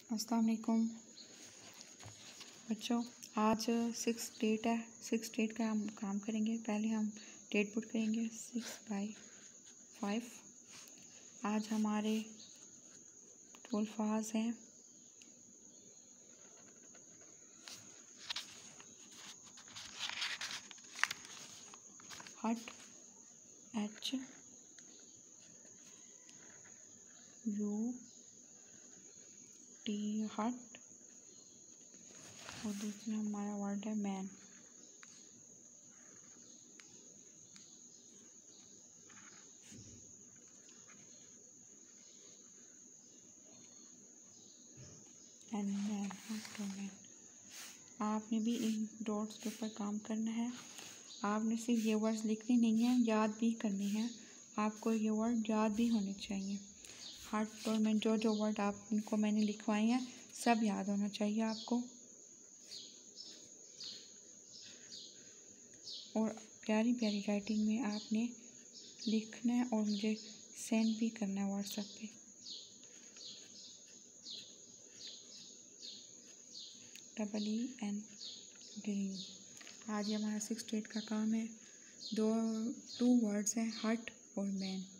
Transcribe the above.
अस्सलाम वालेकुम बच्चों। आज 6 डेट है। 6 डेट का हम काम करेंगे। पहले हम डेट पुट करेंगे 6/5। आज हमारे 12 अल्फाज हैं। हट HUT हट, और दूसरा हमारा वर्ड है मैन। And man, man. आपने भी इन डॉट्स के ऊपर काम करना है। आपने सिर्फ ये वर्ड्स लिखने नहीं हैं, याद भी करने हैं। आपको ये वर्ड याद भी होने चाहिए। हट और मैन, जो वर्ड आपको मैंने लिखवाए हैं सब याद होना चाहिए आपको। और प्यारी प्यारी राइटिंग में आपने लिखना है और मुझे सेंड भी करना है व्हाट्सएप पे। EEN green. आज हमारा 6 डेट का काम है। 2 वर्ड्स हैं, हट और मैन।